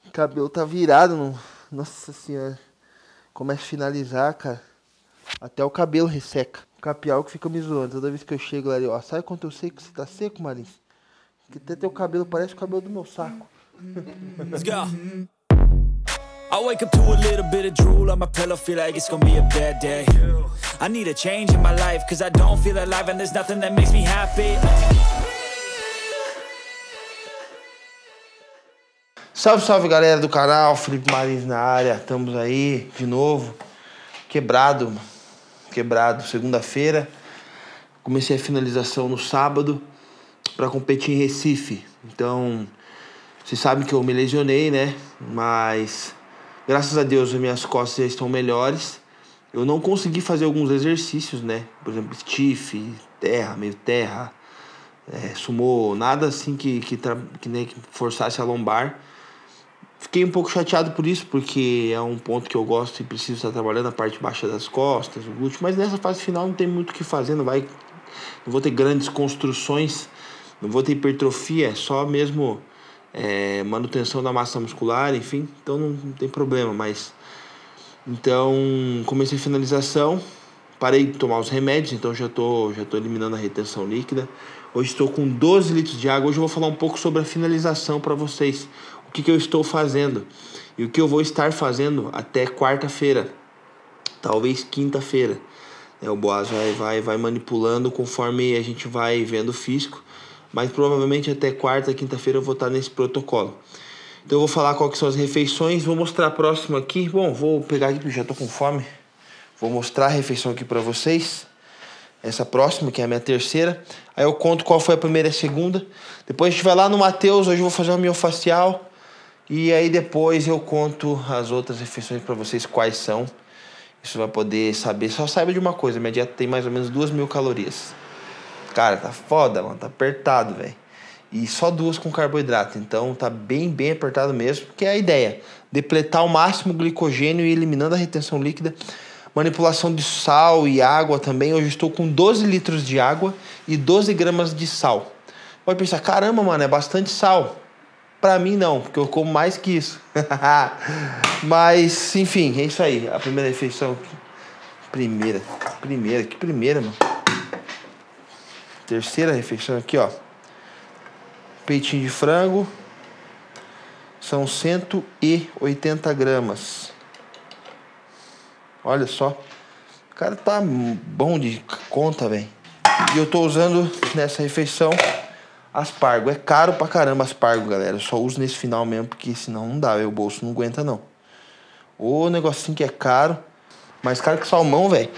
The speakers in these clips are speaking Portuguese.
O cabelo tá virado, não. Nossa senhora. Começa a finalizar, cara. Até o cabelo resseca. O capial que fica me zoando. Toda vez que eu chego lá, ele, ó, sabe quanto eu sei que você tá seco, Marins? Que até teu cabelo parece o cabelo do meu saco. Let's go. I wake up to a little bit of drool on my pillow, feel like it's gonna be a bad day. I need a change in my life, cause I don't feel alive and there's nothing that makes me happy. Salve, salve galera do canal, Felipe Marins na área, estamos aí de novo, quebrado, segunda-feira, comecei a finalização no sábado para competir em Recife, então vocês sabem que eu me lesionei, né, mas graças a Deus as minhas costas já estão melhores, eu não consegui fazer alguns exercícios, né, por exemplo, stiff, terra, meio terra, sumô, nada assim que forçasse a lombar. Fiquei um pouco chateado por isso, porque é um ponto que eu gosto e preciso estar trabalhando, a parte baixa das costas, o glúteo. Mas nessa fase final não tem muito o que fazer, não vou ter grandes construções, não vou ter hipertrofia, é só mesmo manutenção da massa muscular, enfim. Então não tem problema, mas... Então comecei a finalização, parei de tomar os remédios, então já tô eliminando a retenção líquida. Hoje estou com 12 litros de água, hoje eu vou falar um pouco sobre a finalização para vocês. O que eu estou fazendo e o que eu vou estar fazendo até quarta-feira, talvez quinta-feira. O Boaz vai manipulando conforme a gente vai vendo o físico, mas provavelmente até quarta, quinta-feira eu vou estar nesse protocolo. Então eu vou falar quais são as refeições, vou mostrar próximo aqui. Bom, vou pegar aqui porque já estou com fome. Vou mostrar a refeição aqui para vocês. Essa próxima, que é a minha terceira. Aí eu conto qual foi a primeira e a segunda. Depois a gente vai lá no Matheus, hoje eu vou fazer uma miofacial. E aí depois eu conto as outras refeições pra vocês quais são. Isso vai poder saber. Só saiba de uma coisa, minha dieta tem mais ou menos 2.000 calorias. Cara, tá foda, mano. Tá apertado, velho. E só 2 com carboidrato. Então tá bem apertado mesmo. Que é a ideia. Depletar ao máximo o glicogênio e eliminando a retenção líquida. Manipulação de sal e água também. Hoje estou com 12 litros de água e 12 gramas de sal. Pode pensar, caramba, mano, é bastante sal. Pra mim não, porque eu como mais que isso. Mas, enfim, é isso aí. A primeira refeição. Primeira, mano. Terceira refeição aqui, ó. Peitinho de frango. São 180 gramas. Olha só. O cara tá bom de conta, velho. E eu tô usando nessa refeição aspargo. É caro pra caramba aspargo, galera. Eu só uso nesse final mesmo, porque senão não dá, o bolso não aguenta, não. O negocinho que é caro. Mais caro que salmão, velho.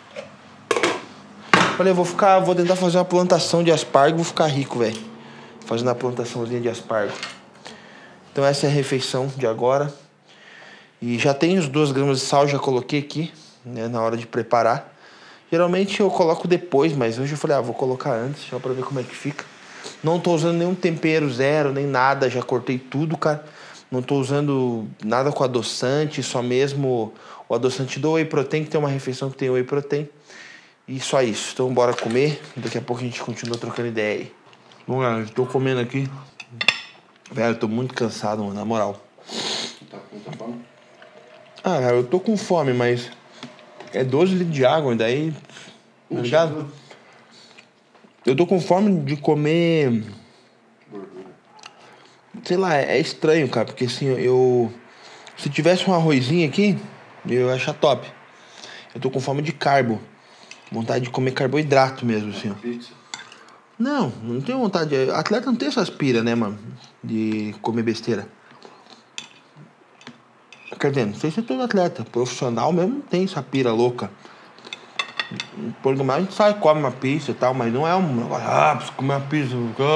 Falei, vou tentar fazer uma plantação de aspargo, vou ficar rico, velho. Fazendo a plantaçãozinha de aspargo. Então essa é a refeição de agora. E já tem os 2 gramas de sal, já coloquei aqui, né, na hora de preparar. Geralmente eu coloco depois, mas hoje eu falei, vou colocar antes, só pra ver como é que fica. Não tô usando nenhum tempero zero, nem nada. Já cortei tudo, cara. Não tô usando nada com adoçante. Só mesmo o adoçante do whey protein, que tem uma refeição que tem whey protein. E só isso. Então bora comer. Daqui a pouco a gente continua trocando ideia aí. Bom, galera, tô comendo aqui. Velho, eu tô muito cansado, mano, na moral. Tá com muita fome? Cara, eu tô com fome, mas... É 12 litros de água, e daí... Tá ligado? Eu tô com fome de comer... Sei lá, é estranho, cara. Porque assim, se tivesse um arrozinho aqui, eu ia achar top. Eu tô com fome de carbo. Vontade de comer carboidrato mesmo, assim, ó. Pizza? Não tenho vontade. Atleta não tem essas pira, né, mano? De comer besteira. Quer dizer, não sei se é todo atleta. Profissional mesmo não tem essa pira louca. Por mais a gente sai, come uma pizza e tal, mas não é um... preciso comer uma pizza.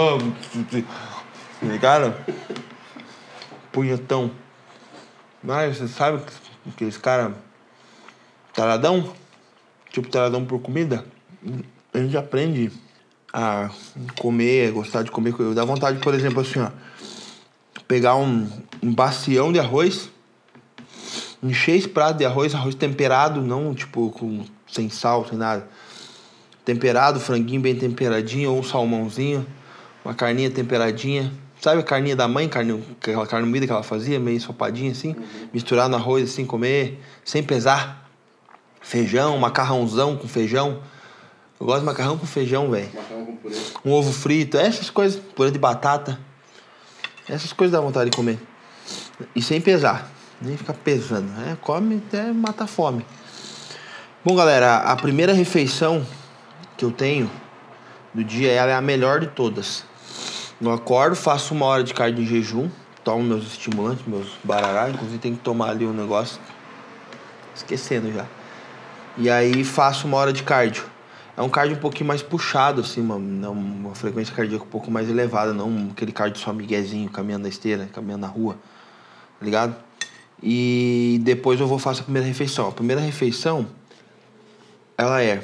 Ligaram? Punhetão. Mas você sabe aqueles caras taradão? Tipo taradão por comida? A gente aprende a comer, gostar de comer. Dá vontade, por exemplo, assim, ó. Pegar um bacião de arroz, encher esse prato de arroz temperado, não tipo sem sal, sem nada. Temperado, franguinho bem temperadinho, ou um salmãozinho, uma carninha temperadinha, Sabe a carninha da mãe, aquela carne moída que ela fazia, meio ensopadinha assim, misturar no arroz assim, comer, sem pesar. Feijão, macarrãozão com feijão. Eu gosto de macarrão com feijão, velho. Macarrão com purê. Um ovo frito, essas coisas, purê de batata. Essas coisas dá vontade de comer. E sem pesar, nem ficar pesando. Come até matar fome. Bom, galera, a primeira refeição que eu tenho do dia, ela é a melhor de todas. Eu acordo, faço 1 hora de cardio em jejum, tomo meus estimulantes, meus barará, inclusive tem que tomar ali um negócio, esquecendo já. E aí faço 1 hora de cardio. É um cardio um pouquinho mais puxado, assim, uma frequência cardíaca um pouco mais elevada, não aquele cardio só miguezinho, caminhando na esteira, caminhando na rua, tá ligado? E depois eu faço a primeira refeição. A primeira refeição, ela é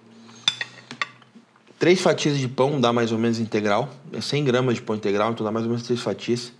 3 fatias de pão, dá mais ou menos integral. É 100 gramas de pão integral, então dá mais ou menos 3 fatias.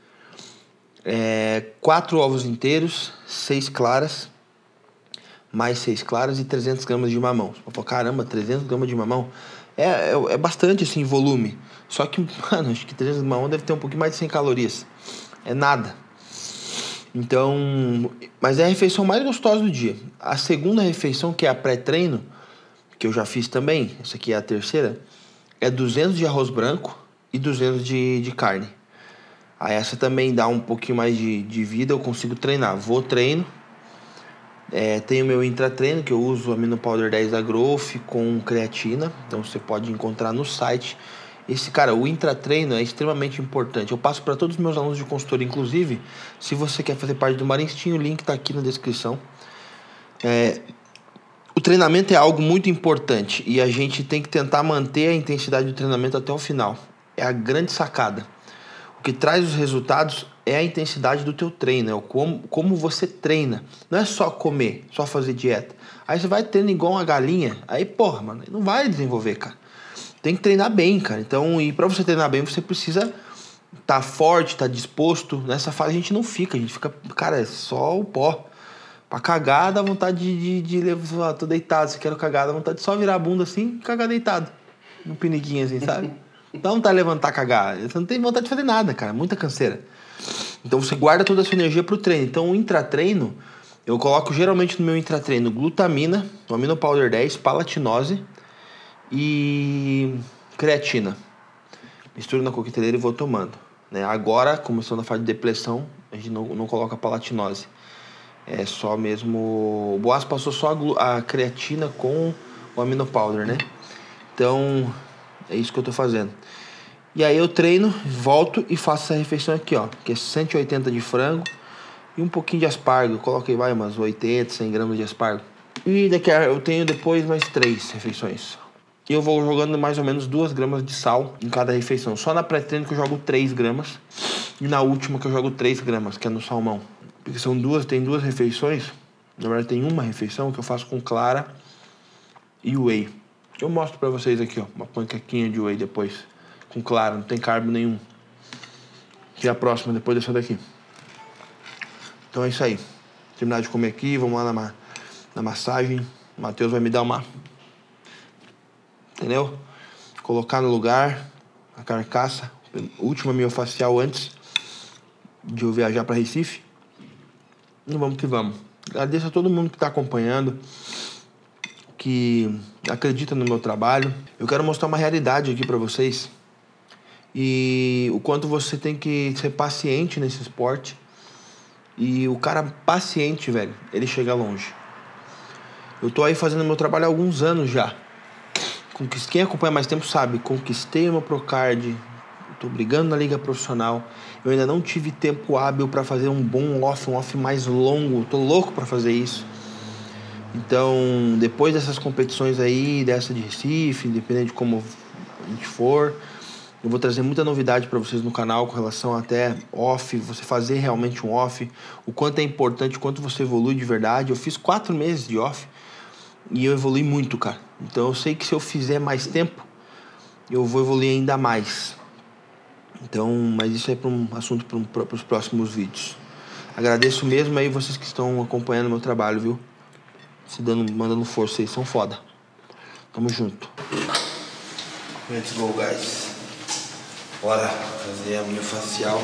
4 ovos inteiros, 6 claras, mais 6 claras e 300 gramas de mamão. Você fala, caramba, 300 gramas de mamão? É bastante, assim, volume. Só que, mano, acho que 300 de mamão deve ter um pouquinho mais de 100 calorias. É nada. Então, mas é a refeição mais gostosa do dia. A segunda refeição, que é a pré-treino, que eu já fiz também, essa aqui é a terceira, é 200 de arroz branco e 200 de carne. Aí essa também dá um pouquinho mais de vida, eu consigo treinar. Treino. Tenho meu intratreino, que eu uso o Amino Powder 10 da Growth com creatina. Então você pode encontrar no site. O intratreino é extremamente importante. Eu passo para todos os meus alunos de consultoria, inclusive, se você quer fazer parte do Marinstinho, o link está aqui na descrição. O treinamento é algo muito importante e a gente tem que tentar manter a intensidade do treinamento até o final. É a grande sacada. O que traz os resultados é a intensidade do teu treino, é como você treina. Não é só comer, só fazer dieta. Aí você vai treinando igual uma galinha, aí porra, mano, não vai desenvolver, cara. Tem que treinar bem, cara. Então, e pra você treinar bem, você precisa estar forte, estar disposto. Nessa fase a gente não fica, cara, é só o pó. Pra cagar, dá vontade de levar, tô deitado, se quero cagar, dá vontade de só virar a bunda assim e cagar deitado. Um piniquinho assim, sabe? Dá vontade de levantar, cagar. Você não tem vontade de fazer nada, cara, muita canseira. Então você guarda toda a sua energia pro treino. Então o intratreino, eu coloco geralmente no meu intratreino glutamina, o Amino Powder 10, palatinose e creatina. Misturo na coqueteleira e vou tomando, né? Agora, começando a fase de depressão, a gente não coloca palatinose. É só mesmo... O Boas passou só a creatina com o Amino Powder, né? Então, é isso que eu tô fazendo. E aí eu treino, volto e faço essa refeição aqui, ó. Que é 180 de frango e um pouquinho de aspargo. Eu coloquei, umas 80, 100 gramas de aspargo. E eu tenho depois mais 3 refeições. E eu vou jogando mais ou menos 2 gramas de sal em cada refeição. Só na pré-treino que eu jogo 3 gramas. E na última que eu jogo 3 gramas, que é no salmão. Porque tem 2 refeições. Na verdade tem uma refeição que eu faço com clara e whey. Eu mostro pra vocês aqui, ó, uma panquequinha de whey depois. Com clara, não tem carbo nenhum. Que é a próxima, depois dessa daqui. Então é isso aí. Terminar de comer aqui, vamos lá na massagem. O Matheus vai me dar uma... Entendeu? Colocar no lugar a carcaça. Última miofacial antes de eu viajar pra Recife. E vamos que vamos. Agradeço a todo mundo que está acompanhando, que acredita no meu trabalho. Eu quero mostrar uma realidade aqui para vocês e o quanto você tem que ser paciente nesse esporte. E o cara paciente, velho, ele chega longe. Eu tô aí fazendo meu trabalho há alguns anos já. Quem acompanha mais tempo sabe, conquistei o meu Procard, tô brigando na liga profissional. Eu ainda não tive tempo hábil para fazer um off mais longo. Tô louco para fazer isso. Então, depois dessas competições aí, dessa de Recife, independente de como a gente for, eu vou trazer muita novidade para vocês no canal com relação até off, você fazer realmente um off, o quanto é importante, o quanto você evolui de verdade. Eu fiz 4 meses de off e eu evolui muito, cara. Então eu sei que se eu fizer mais tempo, eu vou evoluir ainda mais. Então, mas isso é para um assunto para os próximos vídeos. Agradeço mesmo aí vocês que estão acompanhando o meu trabalho, viu? Mandando força aí, são foda. Tamo junto. Let's go, guys. Bora fazer a minha facial.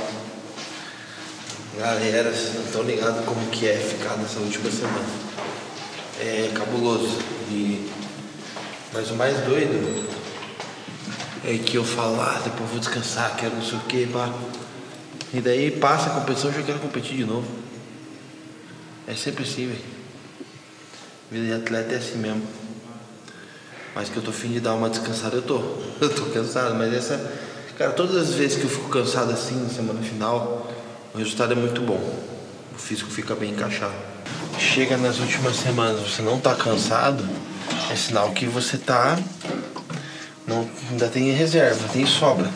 Galera, vocês não estão ligados como que é ficar nessa última semana. É cabuloso. Mas o mais doido é que eu falo, depois eu vou descansar, quero não sei o que, pá. E daí passa a competição, eu já quero competir de novo. É sempre assim, velho. Vida de atleta é assim mesmo. Mas que eu tô afim de dar uma descansada, eu tô. Eu tô cansado, mas cara, todas as vezes que eu fico cansado assim, na semana final, o resultado é muito bom. O físico fica bem encaixado. Chega nas últimas semanas, você não tá cansado, é sinal que você tá... ainda tem reserva, tem sobra.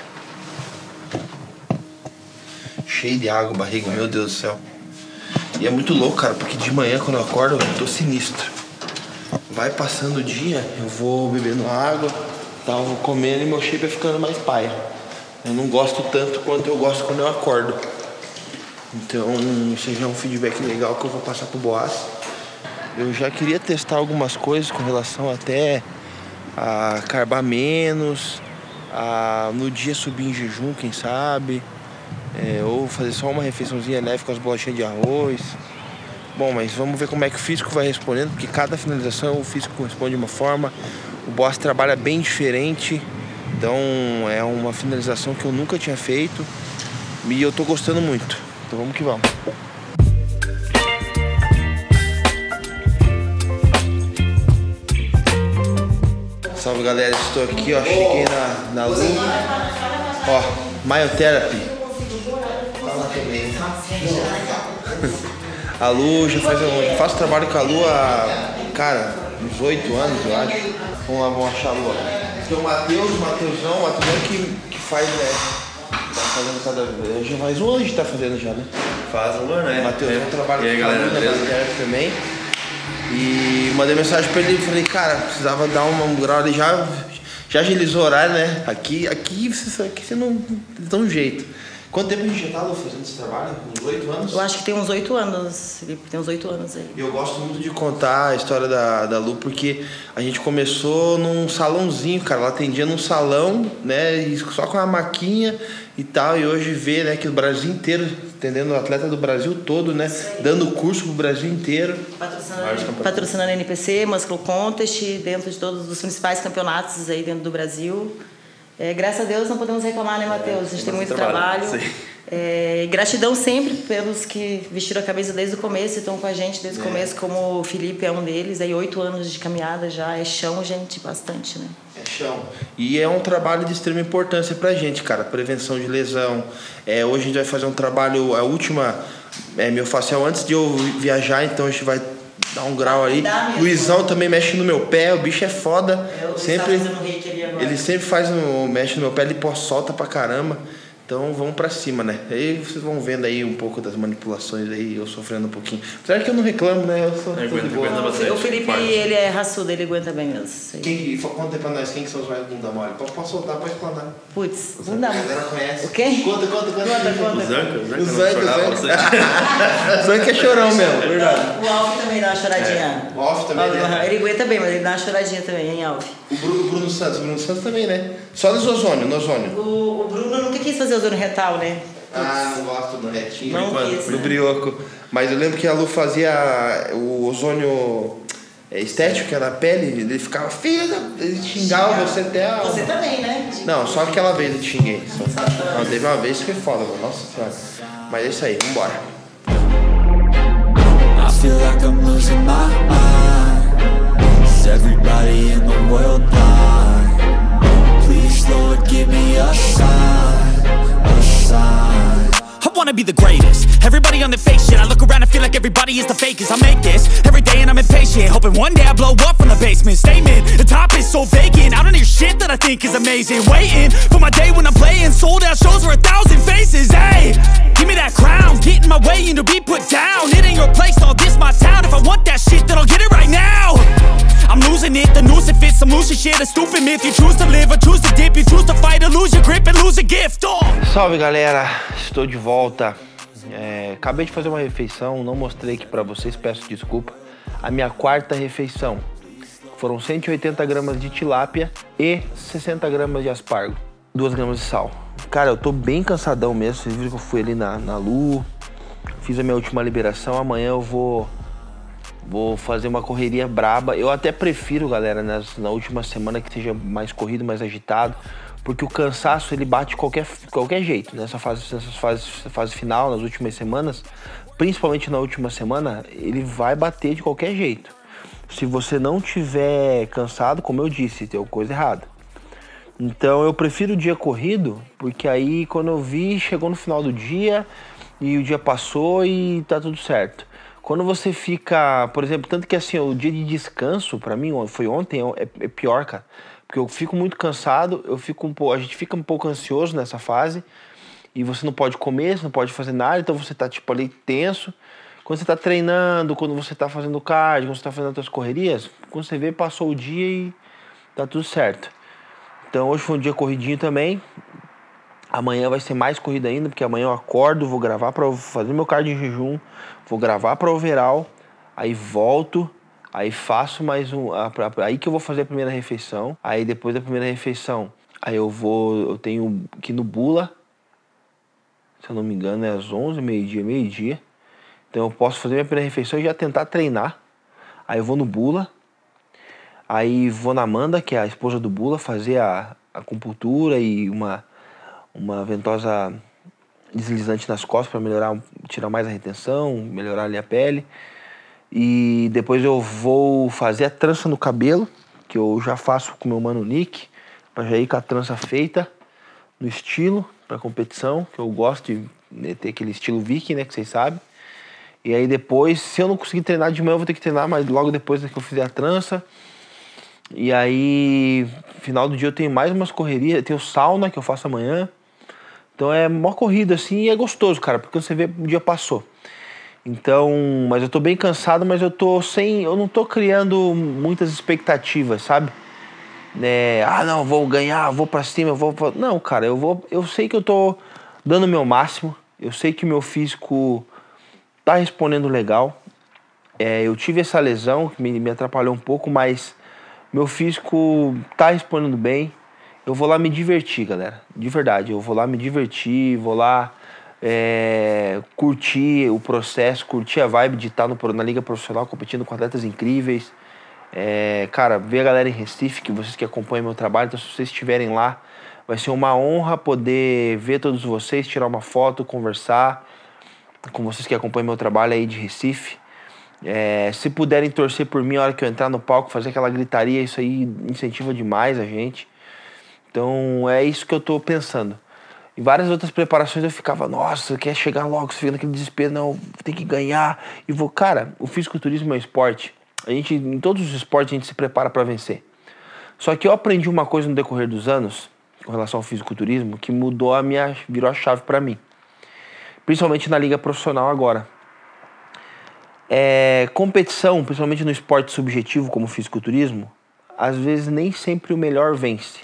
Cheio de água, barriga, meu Deus do céu. E é muito louco, cara, porque de manhã quando eu acordo, eu tô sinistro. Vai passando o dia, eu vou bebendo água, tal, vou comendo e meu shape vai ficando mais paia. Eu não gosto tanto quanto eu gosto quando eu acordo. Então, isso já é um feedback legal que eu vou passar pro Boaz. Eu já queria testar algumas coisas com relação até a carbar menos, a no dia subir em jejum, quem sabe, ou fazer só uma refeiçãozinha leve com as bolachinhas de arroz. Bom, mas vamos ver como é que o físico vai respondendo, porque cada finalização o físico responde de uma forma. O Boaz trabalha bem diferente, então é uma finalização que eu nunca tinha feito e eu tô gostando muito. Então vamos que vamos. Salve galera, estou aqui, ó, cheguei na Lu, ó, Myotherapy. Fala também. A Lu, já faço trabalho com a Lu há, cara, uns 8 anos, eu acho. Vamos lá, vamos achar a Lu. Tem o Matheusão que faz, né? Tá fazendo cada vez. Já faz um ano a gente tá fazendo já, né? Faz um ano, né? O Matheusão trabalha com a Lu, beleza? Também. E mandei mensagem pra ele e falei, cara, precisava dar um grau ali, já agilizou o horário, né? Aqui você não dá um jeito. Quanto tempo a gente já tá fazendo esse trabalho? Uns 8 anos? Eu acho que tem uns 8 anos, Felipe, tem uns 8 anos aí. Eu gosto muito de contar a história da Lu, porque a gente começou num salãozinho, cara. Ela atendia num salão, né? E só com a maquinha e tal. E hoje vê, né, que o Brasil inteiro, entendendo, o atleta do Brasil todo, né? Dando curso pro Brasil inteiro. Patrocinando a NPC, Muscle Contest, dentro de todos os principais campeonatos aí dentro do Brasil. Graças a Deus não podemos reclamar, né, Matheus? A gente tem muito trabalho. Gratidão sempre pelos que vestiram a camisa desde o começo e estão com a gente desde o começo, como o Felipe é um deles. Aí 8 anos de caminhada já, é chão, gente, bastante, né? É chão. E é um trabalho de extrema importância pra gente, cara. Prevenção de lesão. Hoje a gente vai fazer um trabalho, a última meu facial antes de eu viajar, então a gente vai dar um grau aí. Luizão também mexe no meu pé, o bicho é foda. Ele sempre mexe no meu pé, ele solta pra caramba. Então vamos pra cima, né? Aí vocês vão vendo aí um pouco das manipulações aí, eu sofrendo um pouquinho. Apesar que eu não reclamo, né? Eu sou tudo de boa. O Felipe, ele é raçudo, ele aguenta bem mesmo. Conta pra nós, quem que são os mais bunda mole? Pode soltar, pode explanar. Putz, bunda mole. A galera conhece. O quê? Conta. O Zanca é chorão mesmo, verdade. O Alf também dá uma choradinha. O Alf também, né? Ele aguenta bem, mas ele dá uma choradinha também, hein, Alf? O Bruno Santos também, né? Só no ozônio. O Bruno nunca quis fazer ozônio retal, né? Não gosto do retinho. Não quis, no brioco. Mas eu lembro que a Lu fazia o ozônio estético, que era a pele, ele ficava ele xingava você até a... Você também, né? Não, só aquela vez eu te xinguei. Não, teve uma vez que foi foda, nossa senhora. Mas é isso aí, vambora. I feel like I'm losing my mind. Is everybody in the world blind? Please, Lord, give me a sign, a sign. I wanna be the greatest. Everybody on the fake shit. I look around and feel like everybody is the fakest. I make this every day and I'm impatient, hoping one day I blow up from the basement. Statement, the top is so vacant. I don't hear shit that I think is amazing. Waiting for my day when I'm playing sold out shows for 1,000 faces. Hey, give me that crown, get in my way and to be put down. It ain't your place, all this my town. If I want that shit, then I'll get it right now. I'm losing it, the noose it fits. I'm losing shit, a stupid myth. You choose to live or choose to dip. You choose to fight or lose your grip and lose a gift. Salve galera, estou de volta. Acabei de fazer uma refeição, não mostrei aqui pra vocês, peço desculpa. A minha quarta refeição. Foram 180 gramas de tilápia e 60 gramas de aspargo. 2 gramas de sal. Cara, eu tô bem cansadão mesmo. Vocês viram que eu fui ali na Lu, fiz a minha última liberação. Amanhã eu vou fazer uma correria braba. Eu até prefiro, galera, na última semana que seja mais corrido, mais agitado, porque o cansaço ele bate de qualquer jeito. Nessa fase final, nas últimas semanas, principalmente na última semana, ele vai bater de qualquer jeito. Se você não tiver cansado, como eu disse, tem coisa errada. Então eu prefiro o dia corrido, porque aí quando eu vi, chegou no final do dia e o dia passou e tá tudo certo. Quando você fica, por exemplo, tanto que assim, o dia de descanso, pra mim, foi ontem, é pior, cara. Porque eu fico muito cansado, a gente fica um pouco ansioso nessa fase, e você não pode comer, você não pode fazer nada, então você tá tipo ali tenso. Quando você tá treinando, quando você tá fazendo cardio, quando você tá fazendo as suas correrias, quando você vê, passou o dia e tá tudo certo. Então hoje foi um dia corridinho também. Amanhã vai ser mais corrida ainda, porque amanhã eu acordo, vou gravar para fazer meu cardio em jejum, vou gravar para overall, aí volto, aí faço mais aí que eu vou fazer a primeira refeição. Aí depois da primeira refeição, aí eu tenho que ir no Bula, se eu não me engano é às 11, meio-dia. Então eu posso fazer minha primeira refeição e já tentar treinar. Aí eu vou no Bula, aí vou na Amanda, que é a esposa do Bula, fazer a acupuntura e uma ventosa deslizante nas costas para melhorar, tirar mais a retenção, melhorar ali a pele. E depois eu vou fazer a trança no cabelo, que eu já faço com o meu mano Nick, para já ir com a trança feita no estilo para competição, que eu gosto de ter aquele estilo viking, né, que vocês sabem. E aí depois, se eu não conseguir treinar de manhã, eu vou ter que treinar, mas logo depois que eu fizer a trança. E aí, final do dia eu tenho mais umas correrias, tenho sauna que eu faço amanhã. Então é uma corrida assim e é gostoso, cara, porque você vê o dia passou. Então, mas eu tô bem cansado, mas eu não tô criando muitas expectativas, sabe? Não, vou ganhar, vou pra cima, Não, cara, eu sei que eu tô dando o meu máximo, eu sei que meu físico tá respondendo legal. Eu tive essa lesão que me atrapalhou um pouco, mas meu físico tá respondendo bem. Eu vou lá me divertir, galera. De verdade, eu vou lá me divertir, vou lá curtir o processo, curtir a vibe de estar na liga profissional competindo com atletas incríveis. Cara, ver a galera em Recife, que vocês que acompanham meu trabalho, então se vocês estiverem lá, vai ser uma honra poder ver todos vocês, tirar uma foto, conversar com vocês que acompanham meu trabalho aí de Recife. Se puderem torcer por mim a hora que eu entrar no palco, fazer aquela gritaria, isso aí incentiva demais a gente. Então é isso que eu tô pensando. Em várias outras preparações eu ficava, nossa, quer chegar logo, você fica naquele desespero, não, tem que ganhar. E cara, o fisiculturismo é um esporte. Em todos os esportes a gente se prepara para vencer. Só que eu aprendi uma coisa no decorrer dos anos, com relação ao fisiculturismo, que virou a chave para mim. Principalmente na liga profissional agora. Competição, principalmente no esporte subjetivo como o fisiculturismo, às vezes nem sempre o melhor vence.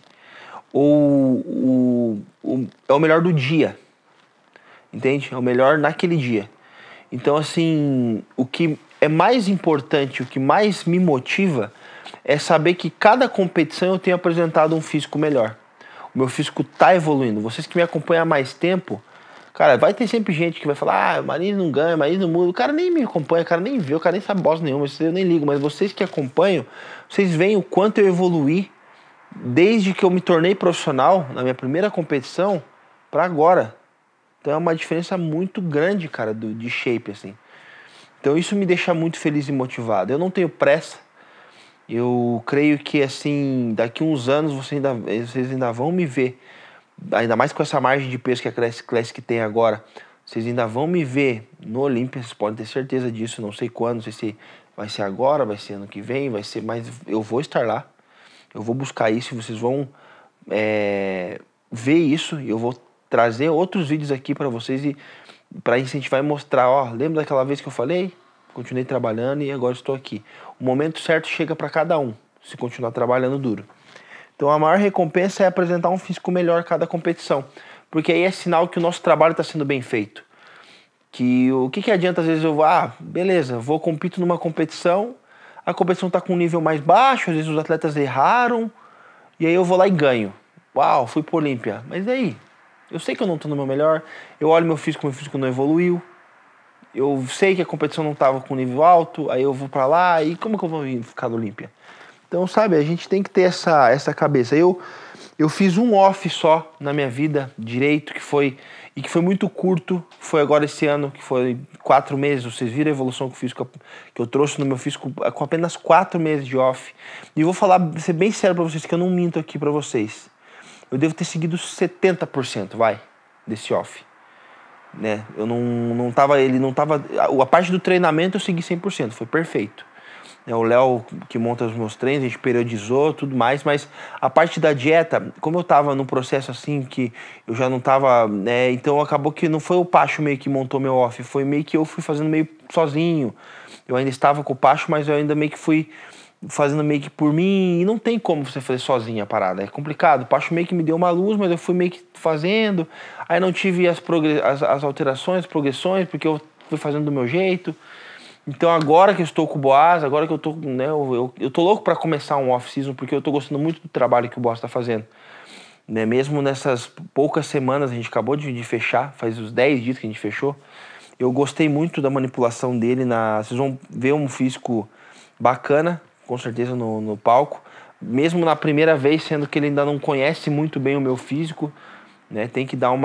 É o melhor do dia, entende? É o melhor naquele dia. Então, assim, o que é mais importante, o que mais me motiva é saber que cada competição eu tenho apresentado um físico melhor. O meu físico tá evoluindo. Vocês que me acompanham há mais tempo, cara, vai ter sempre gente que vai falar, o Marins não ganha, Marins não muda. O cara nem me acompanha, o cara nem vê, o cara nem sabe bosta nenhuma, eu nem ligo. Mas vocês que acompanham, vocês veem o quanto eu evoluí desde que eu me tornei profissional, na minha primeira competição, pra agora. Então é uma diferença muito grande, cara, de shape, assim. Então isso me deixa muito feliz e motivado. Eu não tenho pressa. Eu creio que, assim, daqui uns anos vocês ainda vão me ver, ainda mais com essa margem de peso que a Classic tem agora, vocês ainda vão me ver no Olímpia, vocês podem ter certeza disso, não sei quando, não sei se vai ser agora, vai ser ano que vem, vai ser, mas eu vou estar lá. Eu vou buscar isso e vocês vão ver isso. E eu vou trazer outros vídeos aqui para vocês e para incentivar e mostrar. Lembra daquela vez que eu falei? Continuei trabalhando e agora estou aqui. O momento certo chega para cada um, se continuar trabalhando duro. Então a maior recompensa é apresentar um físico melhor a cada competição. Porque aí é sinal que o nosso trabalho está sendo bem feito. O que adianta às vezes eu vou, beleza, compito numa competição, a competição está com um nível mais baixo, às vezes os atletas erraram, e aí eu vou lá e ganho. Uau, fui pro Olímpia. Mas e aí? Eu sei que eu não tô no meu melhor, eu olho meu físico não evoluiu, eu sei que a competição não tava com nível alto, aí eu vou pra lá, e como que eu vou ficar no Olímpia? Então, sabe, a gente tem que ter essa cabeça. Eu fiz um off só na minha vida direito, que foi muito curto, foi agora esse ano, que foi 4 meses, vocês viram a evolução que eu trouxe no meu físico com apenas 4 meses de off. E eu vou ser bem sério pra vocês, que eu não minto aqui pra vocês. Eu devo ter seguido 70%, desse off. Né? Eu não tava, a parte do treinamento eu segui 100%, foi perfeito. O Léo que monta os meus treinos, a gente periodizou, tudo mais, mas a parte da dieta, como eu tava num processo assim que eu já não tava, né, então acabou que não foi o Pacho meio que montou meu off, foi meio que eu fui fazendo meio sozinho. Eu ainda estava com o Pacho, mas eu ainda meio que fui fazendo meio que por mim, e não tem como você fazer sozinho a parada, é complicado. O Pacho meio que me deu uma luz, mas eu fui meio que fazendo, aí não tive as alterações, as progressões, porque eu fui fazendo do meu jeito. Então agora que eu estou com o Boaz, agora que eu tô, né, eu tô louco para começar um off-season, porque eu tô gostando muito do trabalho que o Boaz tá fazendo. Né? Mesmo nessas poucas semanas, a gente acabou de fechar, faz uns 10 dias que a gente fechou, eu gostei muito da manipulação dele, vocês vão ver um físico bacana, com certeza no palco, mesmo na primeira vez, sendo que ele ainda não conhece muito bem o meu físico, né? Tem que dar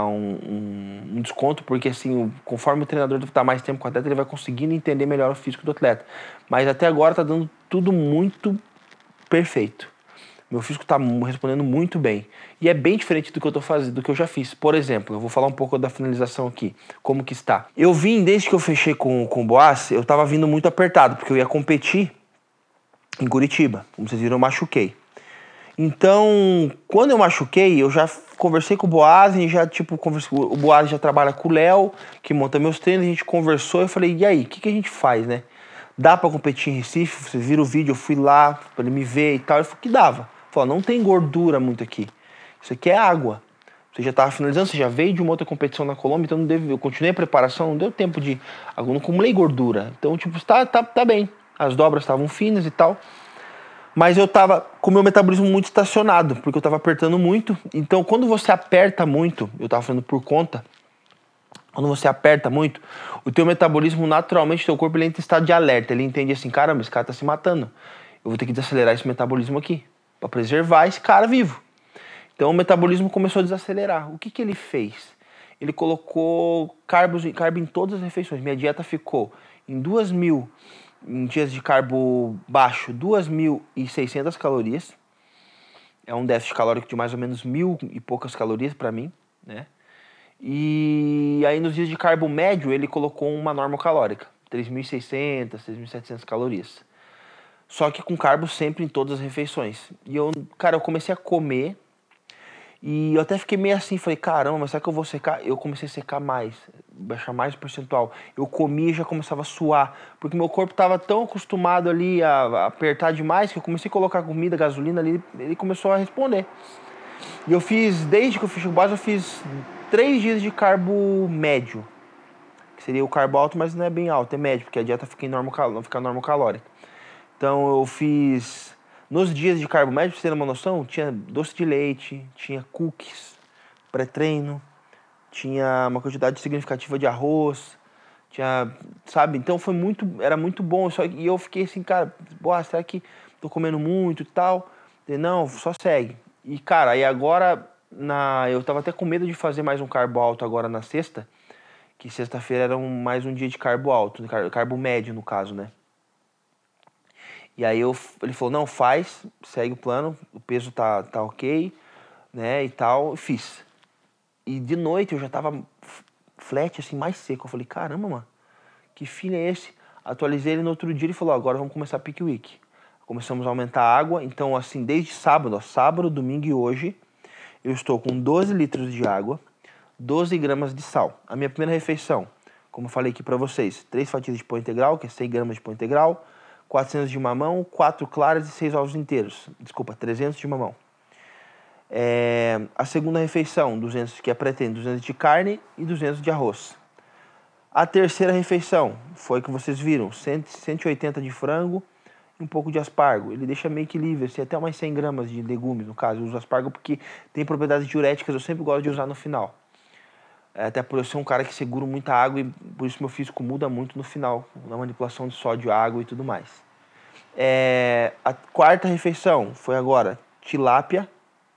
um desconto, porque assim, conforme o treinador está mais tempo com o atleta, ele vai conseguindo entender melhor o físico do atleta. Mas até agora está dando tudo muito perfeito. Meu físico está respondendo muito bem. E é bem diferente do que eu tô fazendo, do que eu já fiz. Por exemplo, eu vou falar um pouco da finalização aqui, como que está. Eu vim, desde que eu fechei com o Boaz, eu tava vindo muito apertado, porque eu ia competir em Curitiba. Como vocês viram, eu machuquei. Então, quando eu machuquei, eu já conversei com o Boaz, e já, o Boaz já trabalha com o Léo, que monta meus treinos, a gente conversou, eu falei, e aí, o que a gente faz, né? Dá pra competir em Recife? Vocês viram o vídeo, eu fui lá pra ele me ver e tal, ele falou que dava. Ele falou, não tem gordura muito aqui, isso aqui é água. Você já tava finalizando, você já veio de uma outra competição na Colômbia, então eu continuei a preparação, não deu tempo eu não acumulei gordura. Então, tá bem, as dobras estavam finas e tal. Mas eu tava com o meu metabolismo muito estacionado, porque eu tava apertando muito. Então, quando você aperta muito, eu tava falando por conta, quando você aperta muito, o teu metabolismo, naturalmente, o teu corpo ele entra em estado de alerta. Ele entende assim, caramba, esse cara tá se matando. Eu vou ter que desacelerar esse metabolismo aqui, pra preservar esse cara vivo. Então, o metabolismo começou a desacelerar. O que ele fez? Ele colocou carbo em todas as refeições. Minha dieta ficou em 2.000... em dias de carbo baixo, 2.600 calorias. É um déficit calórico de mais ou menos 1.000 e poucas calorias para mim, né? E aí nos dias de carbo médio, ele colocou uma norma calórica, 3.600, 3.700 calorias. Só que com carbo sempre em todas as refeições. E eu comecei a comer, e eu até fiquei meio assim, falei, caramba, mas será que eu vou secar? Eu comecei a secar mais, baixar mais o percentual. Eu comia e já começava a suar, porque meu corpo estava tão acostumado ali a apertar demais, que eu comecei a colocar comida, gasolina ali, ele começou a responder. E eu fiz, desde que eu fiz o base, eu fiz 3 dias de carbo médio, que seria o carbo alto, mas não é bem alto, é médio, porque a dieta fica normocalórica. Então eu fiz... Nos dias de carbo médio, pra você ter uma noção, tinha doce de leite, tinha cookies, pré-treino, tinha uma quantidade significativa de arroz, tinha, sabe? Então era muito bom. E eu fiquei assim, cara, será que tô comendo muito e tal? Não, só segue. E, cara, aí agora, eu tava até com medo de fazer mais um carbo alto agora na sexta, que sexta-feira era mais um dia de carbo alto, carbo médio no caso, né? E aí ele falou, não, segue o plano, o peso tá ok, né, e tal, fiz. E de noite eu já tava flat, assim, mais seco. Eu falei, caramba, mano, que fim é esse? Atualizei ele no outro dia, ele falou, agora vamos começar a Peak Week. Começamos a aumentar a água, então assim, desde sábado, domingo e hoje, eu estou com 12 litros de água, 12 gramas de sal. A minha primeira refeição, como eu falei aqui pra vocês, 3 fatias de pão integral, que é 100 gramas de pão integral, 400 de mamão, 4 claras e 6 ovos inteiros. Desculpa, 300 de mamão. A segunda refeição, 200, que é pré-treino, 200 de carne e 200 de arroz. A terceira refeição foi que vocês viram, 180 de frango e um pouco de aspargo. Ele deixa meio que livre, assim, até umas 100 gramas de legumes, no caso. Eu uso aspargo porque tem propriedades diuréticas, eu sempre gosto de usar no final. Até por eu ser um cara que seguro muita água e por isso meu físico muda muito no final, na manipulação de sódio, água e tudo mais. A quarta refeição foi agora tilápia,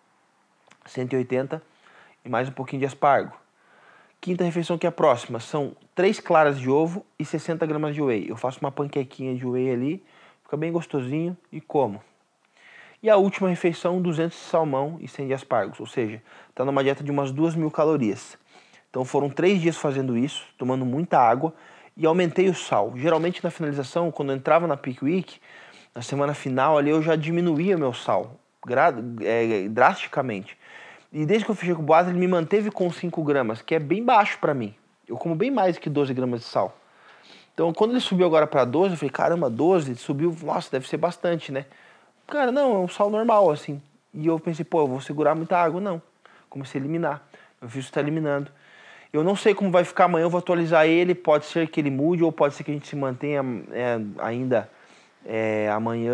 180 e mais um pouquinho de aspargo. Quinta refeição, que é a próxima, são 3 claras de ovo e 60 gramas de whey. Eu faço uma panquequinha de whey ali, fica bem gostosinho e como. E a última refeição, 200 de salmão e 100 de aspargos, ou seja, está numa dieta de umas 2.000 calorias. Então foram 3 dias fazendo isso, tomando muita água e aumentei o sal. Geralmente na finalização, quando eu entrava na Peak Week, na semana final ali eu já diminuía meu sal drasticamente. E desde que eu fechei com o Boaz, ele me manteve com 5 gramas, que é bem baixo pra mim. Eu como bem mais que 12 gramas de sal. Então quando ele subiu agora pra 12, eu falei, caramba, 12? Ele subiu, nossa, deve ser bastante, né? Cara, não, é um sal normal, assim. E eu pensei, pô, eu vou segurar muita água. Não, comecei a eliminar. Meu físico está eliminando. Eu não sei como vai ficar amanhã, eu vou atualizar ele. Pode ser que ele mude ou pode ser que a gente se mantenha ainda amanhã,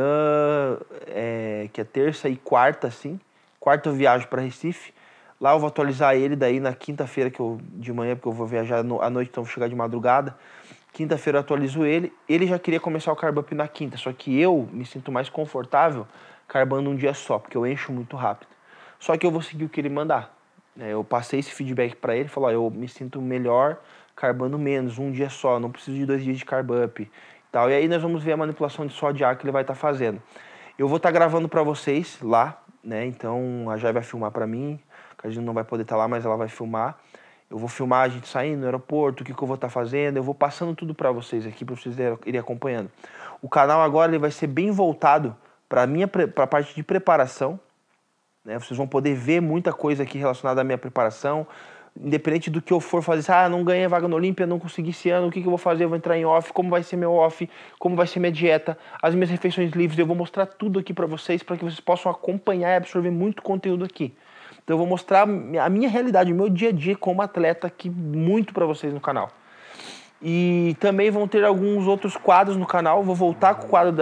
que é terça e quarta, assim. Quarta eu viajo para Recife. Lá eu vou atualizar ele daí na quinta-feira de manhã, porque eu vou viajar à noite, então vou chegar de madrugada. Quinta-feira eu atualizo ele. Ele já queria começar o Carb Up na quinta, só que eu me sinto mais confortável carbando um dia só, porque eu encho muito rápido. Só que eu vou seguir o que ele mandar. Eu passei esse feedback para ele, falou, eu me sinto melhor carbando menos, um dia só, não preciso de 2 dias de Carb Up e tal. E aí nós vamos ver a manipulação de sódio de ar que ele vai estar fazendo. Eu vou estar gravando para vocês lá, né? Então a Jai vai filmar para mim, a gente não vai poder estar lá, mas ela vai filmar. Eu vou filmar a gente saindo no aeroporto, o que eu vou estar fazendo, eu vou passando tudo para vocês aqui, para vocês irem acompanhando. O canal agora ele vai ser bem voltado para a parte de preparação, né? Vocês vão poder ver muita coisa aqui relacionada à minha preparação, independente do que eu for fazer. Não ganhei vaga no Olímpia, não consegui esse ano, o que eu vou fazer? Eu vou entrar em off, como vai ser meu off, como vai ser minha dieta, as minhas refeições livres, eu vou mostrar tudo aqui para vocês, para que vocês possam acompanhar e absorver muito conteúdo aqui. Então eu vou mostrar a minha realidade, o meu dia a dia como atleta aqui muito para vocês no canal. E também vão ter alguns outros quadros no canal, vou voltar com o quadro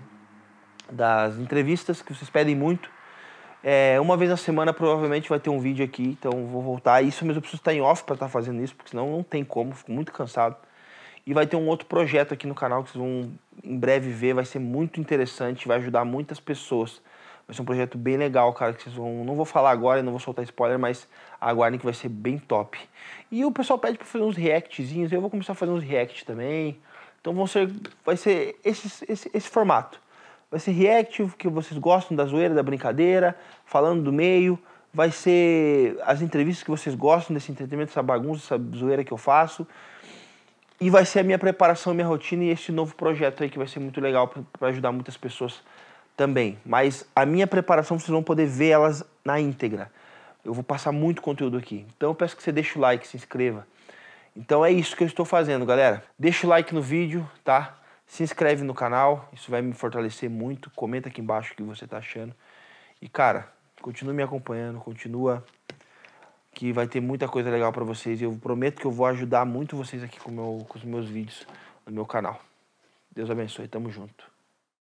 das entrevistas, que vocês pedem muito. Uma vez na semana provavelmente vai ter um vídeo aqui, então vou voltar. Isso mesmo, eu preciso estar em off para estar fazendo isso, porque senão não tem como, fico muito cansado. E vai ter um outro projeto aqui no canal que vocês vão em breve ver, vai ser muito interessante, vai ajudar muitas pessoas. Vai ser um projeto bem legal, cara, que vocês vão... Não vou falar agora, não vou soltar spoiler, mas aguardem que vai ser bem top. E o pessoal pede pra fazer uns reactzinhos, eu vou começar a fazer uns react também. Então vai ser esse formato. Vai ser react, que vocês gostam da zoeira, da brincadeira, falando do meio. Vai ser as entrevistas que vocês gostam desse entretenimento, essa bagunça, essa zoeira que eu faço. E vai ser a minha preparação, minha rotina e esse novo projeto aí que vai ser muito legal para ajudar muitas pessoas também. Mas a minha preparação vocês vão poder ver elas na íntegra. Eu vou passar muito conteúdo aqui. Então eu peço que você deixe o like, se inscreva. Então é isso que eu estou fazendo, galera. Deixa o like no vídeo, tá? Se inscreve no canal, isso vai me fortalecer muito. Comenta aqui embaixo o que você tá achando. E cara, continue me acompanhando, continua, que vai ter muita coisa legal pra vocês. E eu prometo que eu vou ajudar muito vocês aqui com os meus vídeos no meu canal. Deus abençoe, tamo junto.